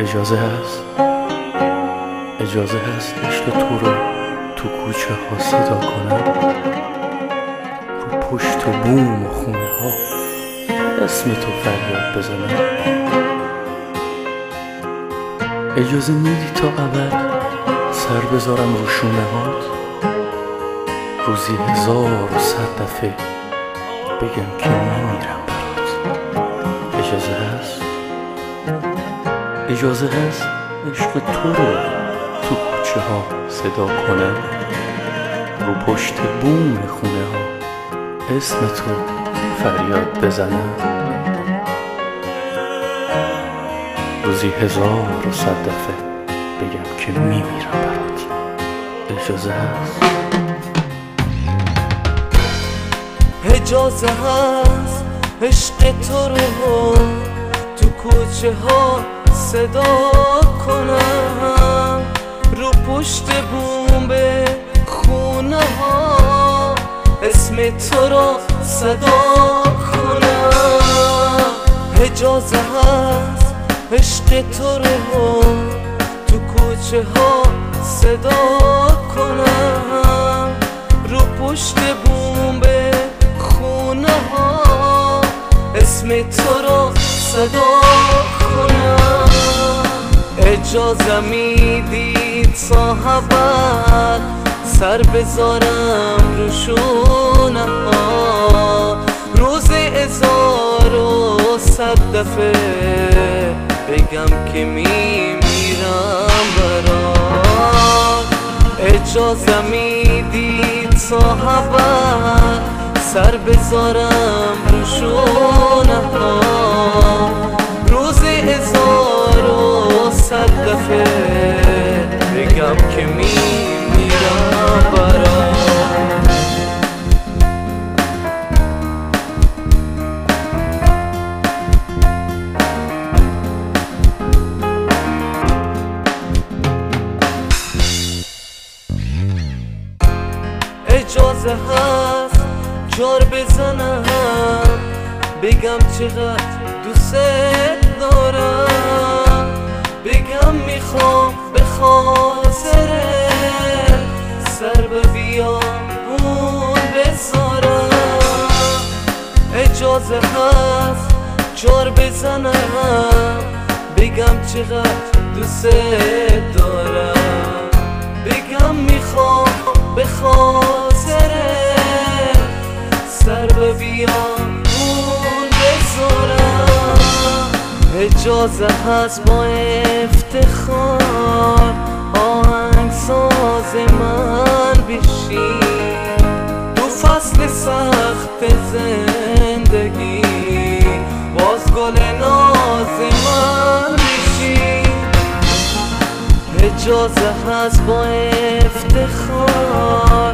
اجازه هست عشق تو رو تو کوچه ها صدا کنم، رو پشت و بوم و خونه ها اسم تو فریاد بزنم. اجازه میدی تا ابد سر بذارم رو شونه هات، روزی 1100 دفعه بگم که میمیرم برات. اجازه هست عشق تو رو تو کوچه ها صدا کنم، رو پشت بوم خونه ها اسم تو فریاد بزنم. روزی 1100 دفعه بگم که میمیرم برات. اجازه هست عشق تو رو تو کوچه ها صدا کنم، رو پشت بوم به خونه ها اسم تو رو صدا کنم. اجازه هست عشق تو رو تو کوچه ها صدا کنم، رو پشت بوم به خونه ها اسم تو رو صدا کنم. اجازه میدی تا ابد سر بذارم رو شونه ها، روز 1100 دفعه بگم که میمیرم برات. اجازه میدی تا ابد سر بذارم رو شونه ها، روز 1100 دفعه بگم که میمیرم برات. اجازه هست جار بزنم بگم چقدر دوست دارم، بگم میخوام به خاطر سر به بیابون بذارم. اجازه هست جار بزنم بگم چقدر دوست دارم، بگم میخوام به خاطر سر به بیابون بذارم. اجازه هست با افتخار آهنگ ساز من بشی، دو فصل سخت زندگی باز گل ناز من بشی. اجازه هست با افتخار